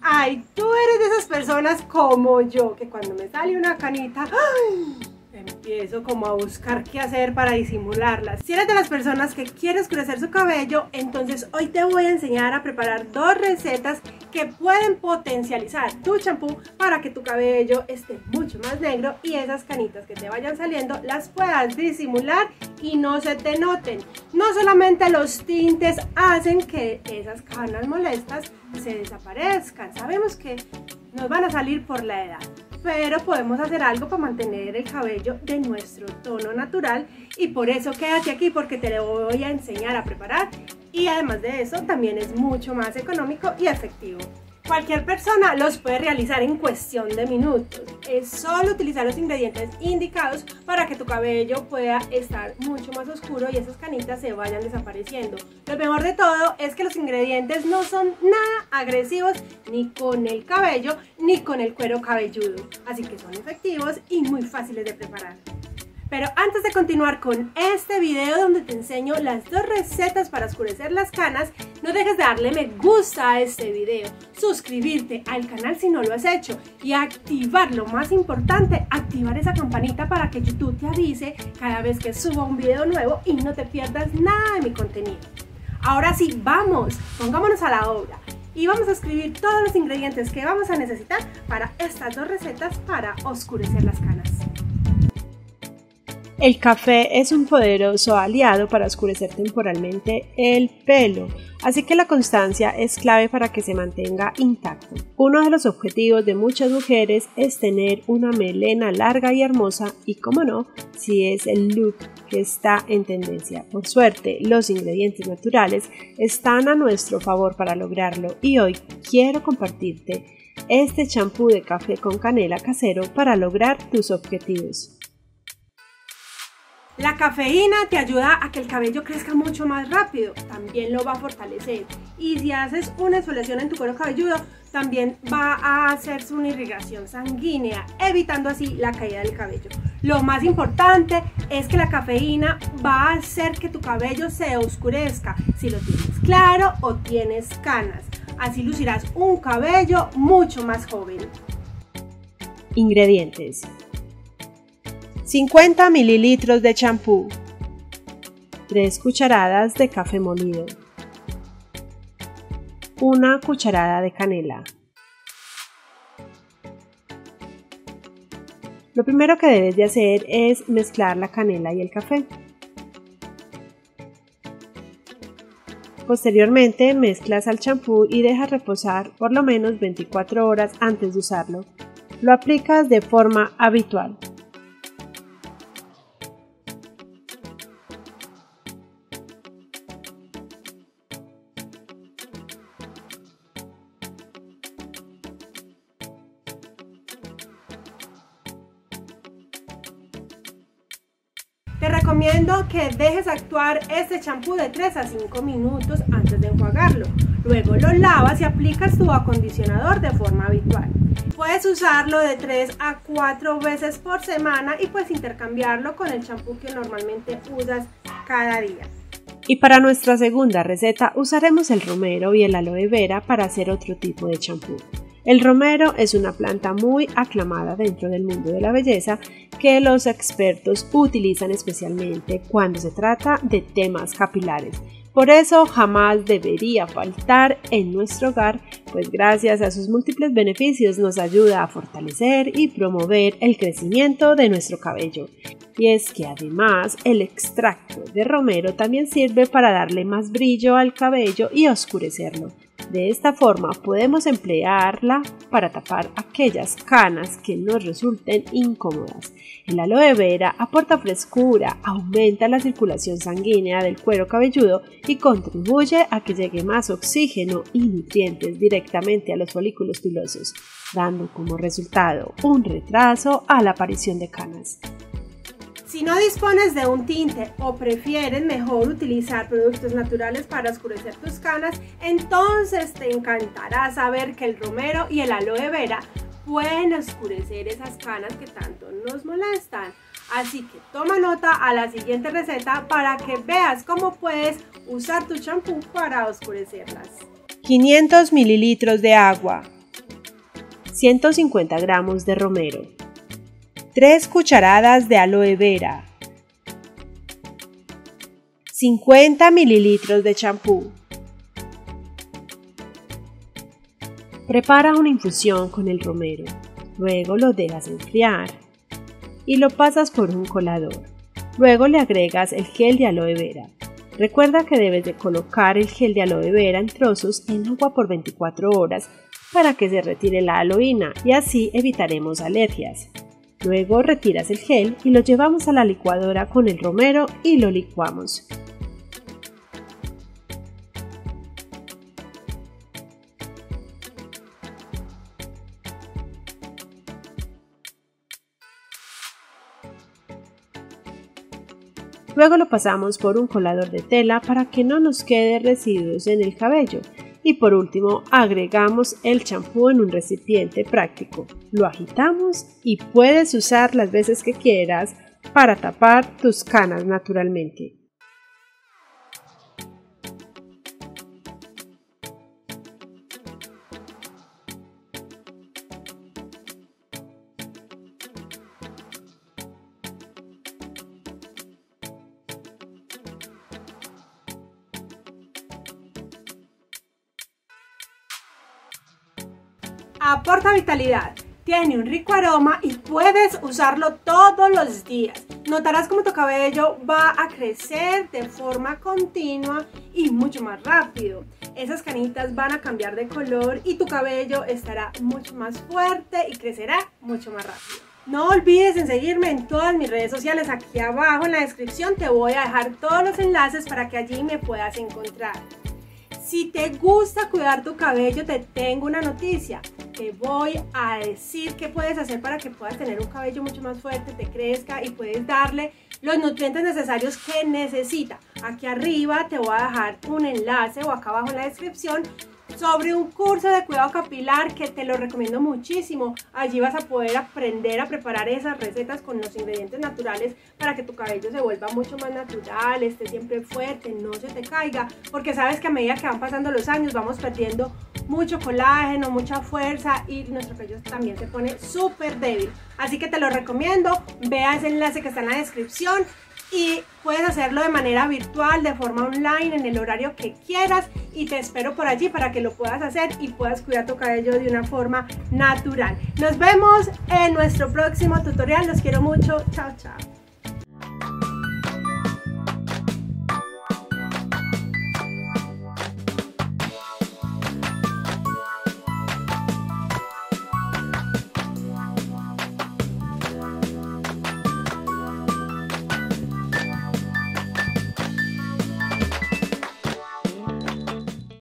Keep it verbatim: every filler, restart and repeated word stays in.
Ay, tú eres de esas personas como yo, que cuando me sale una canita, ¡ay!, empiezo como a buscar qué hacer para disimularla. Si eres de las personas que quiere oscurecer su cabello, entonces hoy te voy a enseñar a preparar dos recetas que pueden potencializar tu champú para que tu cabello esté mucho más negro y esas canitas que te vayan saliendo las puedas disimular y no se te noten. No solamente los tintes hacen que esas canas molestas se desaparezcan, sabemos que nos van a salir por la edad, pero podemos hacer algo para mantener el cabello de nuestro tono natural y por eso quédate aquí porque te lo voy a enseñar a preparar y además de eso también es mucho más económico y efectivo. Cualquier persona los puede realizar en cuestión de minutos, es solo utilizar los ingredientes indicados para que tu cabello pueda estar mucho más oscuro y esas canitas se vayan desapareciendo. Lo mejor de todo es que los ingredientes no son nada agresivos ni con el cabello ni con el cuero cabelludo, así que son efectivos y muy fáciles de preparar. Pero antes de continuar con este video donde te enseño las dos recetas para oscurecer las canas, no dejes de darle me gusta a este video, suscribirte al canal si no lo has hecho y activar, lo más importante, activar esa campanita para que YouTube te avise cada vez que suba un video nuevo y no te pierdas nada de mi contenido. Ahora sí, vamos, pongámonos a la obra y vamos a escribir todos los ingredientes que vamos a necesitar para estas dos recetas para oscurecer las canas. El café es un poderoso aliado para oscurecer temporalmente el pelo, así que la constancia es clave para que se mantenga intacto. Uno de los objetivos de muchas mujeres es tener una melena larga y hermosa y, como no, si es el look que está en tendencia. Por suerte, los ingredientes naturales están a nuestro favor para lograrlo y hoy quiero compartirte este champú de café con canela casero para lograr tus objetivos. La cafeína te ayuda a que el cabello crezca mucho más rápido, también lo va a fortalecer y si haces una exfoliación en tu cuero cabelludo también va a hacerse una irrigación sanguínea, evitando así la caída del cabello. Lo más importante es que la cafeína va a hacer que tu cabello se oscurezca si lo tienes claro o tienes canas, así lucirás un cabello mucho más joven. Ingredientes: cincuenta mililitros de champú, tres cucharadas de café molido, una cucharada de canela. Lo primero que debes de hacer es mezclar la canela y el café. Posteriormente mezclas al champú y dejas reposar por lo menos veinticuatro horas antes de usarlo. Lo aplicas de forma habitual. Te recomiendo que dejes actuar este champú de tres a cinco minutos antes de enjuagarlo. Luego lo lavas y aplicas tu acondicionador de forma habitual. Puedes usarlo de tres a cuatro veces por semana y puedes intercambiarlo con el champú que normalmente usas cada día. Y para nuestra segunda receta usaremos el romero y el aloe vera para hacer otro tipo de champú. El romero es una planta muy aclamada dentro del mundo de la belleza que los expertos utilizan especialmente cuando se trata de temas capilares. Por eso jamás debería faltar en nuestro hogar, pues gracias a sus múltiples beneficios nos ayuda a fortalecer y promover el crecimiento de nuestro cabello. Y es que además el extracto de romero también sirve para darle más brillo al cabello y oscurecerlo. De esta forma podemos emplearla para tapar aquellas canas que nos resulten incómodas. El aloe vera aporta frescura, aumenta la circulación sanguínea del cuero cabelludo y contribuye a que llegue más oxígeno y nutrientes directamente a los folículos pilosos, dando como resultado un retraso a la aparición de canas. Si no dispones de un tinte o prefieres mejor utilizar productos naturales para oscurecer tus canas, entonces te encantará saber que el romero y el aloe vera pueden oscurecer esas canas que tanto nos molestan. Así que toma nota a la siguiente receta para que veas cómo puedes usar tu champú para oscurecerlas. quinientos mililitros de agua, ciento cincuenta gramos de romero, tres cucharadas de aloe vera, cincuenta mililitros de champú. Prepara una infusión con el romero, luego lo dejas enfriar y lo pasas por un colador. Luego le agregas el gel de aloe vera. Recuerda que debes de colocar el gel de aloe vera en trozos en agua por veinticuatro horas para que se retire la aloína y así evitaremos alergias. Luego retiras el gel y lo llevamos a la licuadora con el romero y lo licuamos. Luego lo pasamos por un colador de tela para que no nos quede residuos en el cabello. Y por último agregamos el champú en un recipiente práctico. Lo agitamos y puedes usar las veces que quieras para tapar tus canas naturalmente. Aporta vitalidad, tiene un rico aroma y puedes usarlo todos los días. Notarás como tu cabello va a crecer de forma continua y mucho más rápido. Esas canitas van a cambiar de color y tu cabello estará mucho más fuerte y crecerá mucho más rápido. No olvides en seguirme en todas mis redes sociales. Aquí abajo en la descripción te voy a dejar todos los enlaces para que allí me puedas encontrar. Si te gusta cuidar tu cabello, te tengo una noticia. Te voy a decir qué puedes hacer para que puedas tener un cabello mucho más fuerte, te crezca y puedes darle los nutrientes necesarios que necesita. Aquí arriba te voy a dejar un enlace o acá abajo en la descripción sobre un curso de cuidado capilar que te lo recomiendo muchísimo. Allí vas a poder aprender a preparar esas recetas con los ingredientes naturales para que tu cabello se vuelva mucho más natural, esté siempre fuerte, no se te caiga, porque sabes que a medida que van pasando los años vamos perdiendo mucho colágeno, mucha fuerza y nuestro cabello también se pone súper débil. Así que te lo recomiendo, vea ese enlace que está en la descripción y puedes hacerlo de manera virtual, de forma online, en el horario que quieras y te espero por allí para que lo puedas hacer y puedas cuidar tu cabello de una forma natural. Nos vemos en nuestro próximo tutorial, los quiero mucho, chao chao.